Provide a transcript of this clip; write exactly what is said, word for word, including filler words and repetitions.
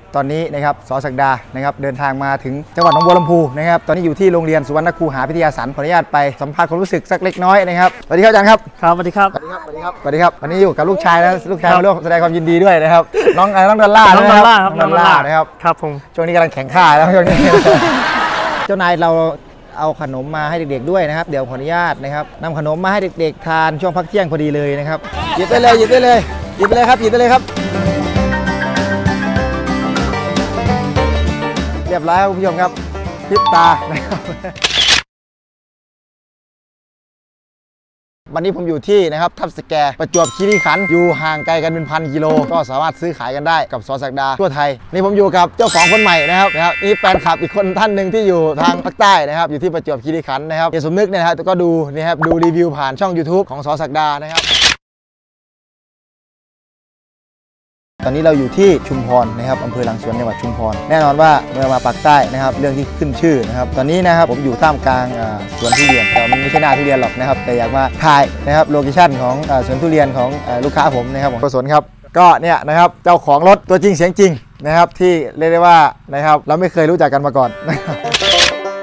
ตอนนี้นะครับส.ศักดานะครับเดินทางมาถึงจังหวัดหนองบัวลำพูนะครับตอนนี้อยู่ที่โรงเรียนสุวรรณคูหาพิทยาสันขออนุญาตไปสัมภาษณ์ความรู้สึกสักเล็กน้อยนะครับสวัสดีครับอาจารย์ครับครับสวัสดีครับสวัสดีครับสวัสดีครับสวัสดีครับวันนี้อยู่กับลูกชายนะลูกชายมาร่วมแสดงความยินดีด้วยนะครับน้องน้องดอลล่าน้องดอลล่าครับน้องดอลล่านะครับครับผมช่วงนี้กำลังแข่งข้าแล้วช่วงนี้ เจ้านายเราเอาขนมมาให้เด็กๆด้วยนะครับเดี๋ยวขออนุญาตนะครับนำขนมมาให้เด็กๆทานช่วงพักเที่ยงพอดีเลยนะครับหยิบได้เลยหยิบได้เลยหยิบไปเลยครับหยิบได้เลยครับเรียบร้อยครับคุณผู้ชมครับพริบตานะครับวันนี้ผมอยู่ที่นะครับทับสแกประจวบคีรีขันธ์อยู่ห่างไกลกันเป็นพันกิโลก็สามารถซื้อขายกันได้กับส.ศักดาทั่วไทยนี่ผมอยู่กับเจ้าของคนใหม่นะครับนะครับนี่แฟนคลับอีกคนท่านหนึ่งที่อยู่ทางภาคใต้นะครับอยู่ที่ประจวบคีรีขันธ์นะครับเฮียสมนึกเนี่ยนะครับก็ดูนี่ครับดูรีวิวผ่านช่อง ยูทูบ ของส.ศักดานะครับตอนนี้เราอยู่ที่ชุมพรนะครับอำเภอหลังสวนจังหวัดชุมพรแน่นอนว่าเมื่อมาปากใต้นะครับเรื่องที่ขึ้นชื่อนะครับตอนนี้นะครับผมอยู่ท่ามกลางสวนทุเรียนแต่มันไม่ใช่หน้าทุเรียนหรอกนะครับแต่อยากมาถ่ายนะครับโลเคชั่นของสวนทุเรียนของลูกค้าผมนะครับผมสวนครับก็เนี่ยนะครับเจ้าของรถตัวจริงเสียงจริงนะครับที่เรียกได้ว่านะครับเราไม่เคยรู้จักกันมาก่อนนะครับ